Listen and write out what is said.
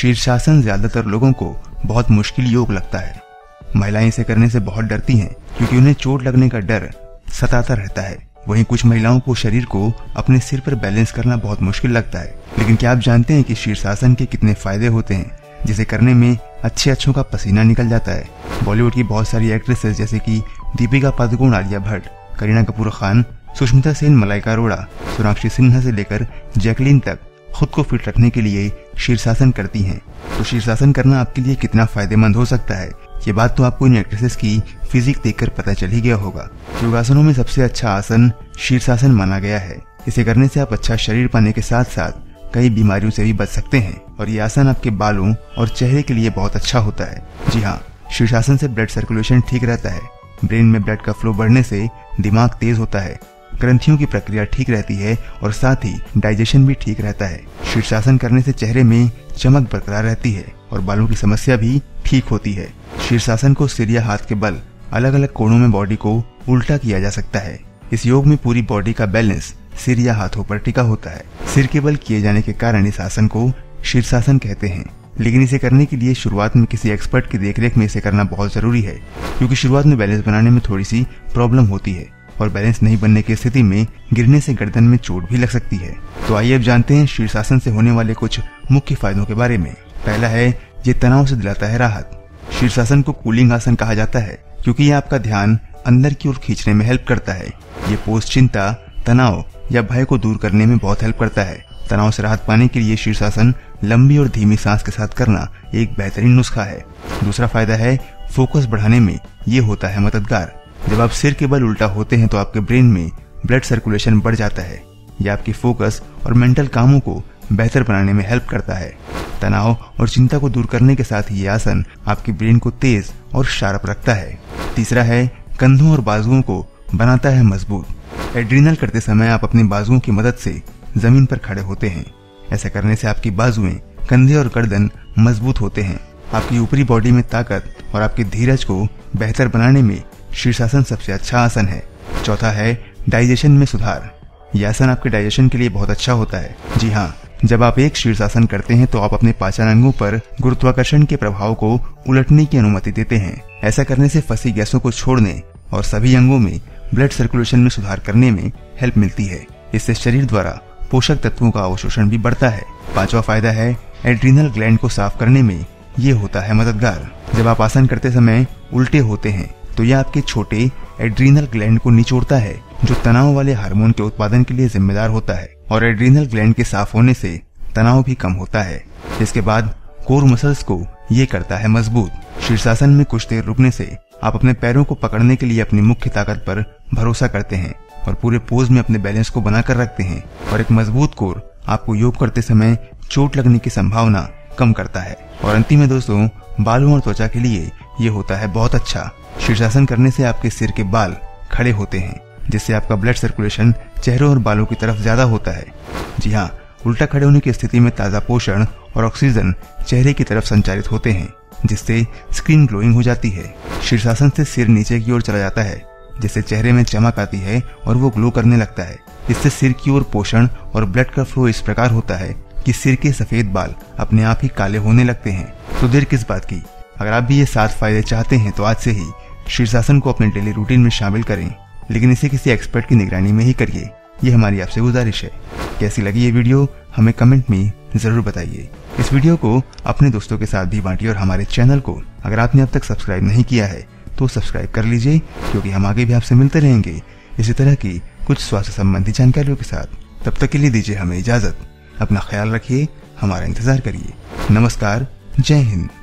शीर्षासन ज्यादातर लोगों को बहुत मुश्किल योग लगता है। महिलाएं इसे करने से बहुत डरती हैं क्योंकि उन्हें चोट लगने का डर सताता रहता है। वहीं कुछ महिलाओं को शरीर को अपने सिर पर बैलेंस करना बहुत मुश्किल लगता है। लेकिन क्या आप जानते हैं कि शीर्षासन के कितने फायदे होते हैं, जिसे करने में अच्छों का पसीना निकल जाता है। बॉलीवुड की बहुत सारी एक्ट्रेसेस जैसे कि दीपिका पादुकोण, आलिया भट्ट, करीना कपूर खान, सुष्मिता सेन, मलाइका अरोड़ा, सोनाक्षी सिन्हा से लेकर जैकलीन तक खुद को फिट रखने के लिए शीर्षासन करती हैं। तो शीर्षासन करना आपके लिए कितना फायदेमंद हो सकता है, ये बात तो आपको इन एक्ट्रेसेस की फिजिक देखकर पता चल ही गया होगा। योगासनों में सबसे अच्छा आसन शीर्षासन माना गया है। इसे करने से आप अच्छा शरीर पाने के साथ साथ कई बीमारियों से भी बच सकते हैं और ये आसन आपके बालों और चेहरे के लिए बहुत अच्छा होता है। जी हाँ, शीर्षासन से ब्लड सर्कुलेशन ठीक रहता है। ब्रेन में ब्लड का फ्लो बढ़ने से दिमाग तेज होता है, ग्रंथियों की प्रक्रिया ठीक रहती है और साथ ही डाइजेशन भी ठीक रहता है। शीर्षासन करने से चेहरे में चमक बरकरार रहती है और बालों की समस्या भी ठीक होती है। शीर्षासन को सिर या हाथ के बल अलग अलग कोणों में बॉडी को उल्टा किया जा सकता है। इस योग में पूरी बॉडी का बैलेंस सिर या हाथों पर टिका होता है। सिर के बल किए जाने के कारण इस आसन को शीर्षासन कहते हैं। लेकिन इसे करने के लिए शुरुआत में किसी एक्सपर्ट की देखरेख में इसे करना बहुत जरूरी है, क्योंकि शुरुआत में बैलेंस बनाने में थोड़ी सी प्रॉब्लम होती है और बैलेंस नहीं बनने की स्थिति में गिरने से गर्दन में चोट भी लग सकती है। तो आइए अब जानते हैं शीर्षासन से होने वाले कुछ मुख्य फायदों के बारे में। पहला है, ये तनाव से दिलाता है राहत। शीर्षासन को कूलिंग आसन कहा जाता है क्योंकि ये आपका ध्यान अंदर की ओर खींचने में हेल्प करता है। ये पोज चिंता, तनाव या भय को दूर करने में बहुत हेल्प करता है। तनाव से राहत पाने के लिए शीर्षासन लंबी और धीमी सांस के साथ करना एक बेहतरीन नुस्खा है। दूसरा फायदा है, फोकस बढ़ाने में ये होता है मददगार। जब आप सिर के बल उल्टा होते हैं तो आपके ब्रेन में ब्लड सर्कुलेशन बढ़ जाता है। यह आपकी फोकस और मेंटल कामों को बेहतर बनाने में हेल्प करता है। तनाव और चिंता को दूर करने के साथ ये आसन आपके ब्रेन को तेज और शार्प रखता है। तीसरा है, कंधों और बाजुओं को बनाता है मजबूत। एड्रिनल करते समय आप अपने बाजुओं की मदद से जमीन पर खड़े होते हैं। ऐसा करने से आपकी बाजुएं, कंधे और गर्दन मजबूत होते हैं। आपकी ऊपरी बॉडी में ताकत और आपकी धीरज को बेहतर बनाने में शीर्षासन सबसे अच्छा आसन है। चौथा है, डाइजेशन में सुधार। यह आसन आपके डाइजेशन के लिए बहुत अच्छा होता है। जी हाँ, जब आप एक शीर्षासन करते हैं तो आप अपने पाचन अंगों पर गुरुत्वाकर्षण के प्रभाव को उलटने की अनुमति देते हैं। ऐसा करने से फंसी गैसों को छोड़ने और सभी अंगों में ब्लड सर्कुलेशन में सुधार करने में हेल्प मिलती है। इससे शरीर द्वारा पोषक तत्वों का अवशोषण भी बढ़ता है। पांचवा फायदा है, एड्रिनल ग्लैंड को साफ करने में ये होता है मददगार। जब आप आसन करते समय उल्टे होते हैं तो यह आपके छोटे एड्रिनल ग्लैंड को निचोड़ता है, जो तनाव वाले हार्मोन के उत्पादन के लिए जिम्मेदार होता है और एड्रिनल ग्लैंड के साफ होने से तनाव भी कम होता है। इसके बाद कोर मसल्स को ये करता है मजबूत। शीर्षासन में कुछ देर रुकने से आप अपने पैरों को पकड़ने के लिए अपनी मुख्य ताकत पर भरोसा करते हैं और पूरे पोज में अपने बैलेंस को बनाकर रखते हैं और एक मजबूत कोर आपको योग करते समय चोट लगने की संभावना कम करता है। और अंतिम में दोस्तों, बालों और त्वचा के लिए ये होता है बहुत अच्छा। शीर्षासन करने से आपके सिर के बाल खड़े होते हैं, जिससे आपका ब्लड सर्कुलेशन चेहरों और बालों की तरफ ज्यादा होता है। जी हाँ, उल्टा खड़े होने की स्थिति में ताजा पोषण और ऑक्सीजन चेहरे की तरफ संचारित होते हैं, जिससे स्किन ग्लोइंग हो जाती है। शीर्षासन से सिर नीचे की ओर चला जाता है, जिससे चेहरे में चमक आती है और वो ग्लो करने लगता है। इससे सिर की ओर पोषण और ब्लड का फ्लो इस प्रकार होता है कि सिर के सफेद बाल अपने आप ही काले होने लगते हैं। तो देर किस बात की, अगर आप भी ये 7 फायदे चाहते हैं तो आज से ही शीर्षासन को अपने डेली रूटीन में शामिल करें, लेकिन इसे किसी एक्सपर्ट की निगरानी में ही करिए। ये हमारी आपसे गुजारिश है। कैसी लगी ये वीडियो हमें कमेंट में जरूर बताइए। इस वीडियो को अपने दोस्तों के साथ भी बांटिए और हमारे चैनल को अगर आपने अब तक सब्सक्राइब नहीं किया है तो सब्सक्राइब कर लीजिए, क्योंकि हम आगे भी आपसे मिलते रहेंगे इसी तरह की कुछ स्वास्थ्य संबंधी जानकारियों के साथ। तब तक के लिए दीजिए हमें इजाजत। अपना ख्याल रखिए, हमारा इंतजार करिए। नमस्कार, जय हिंद।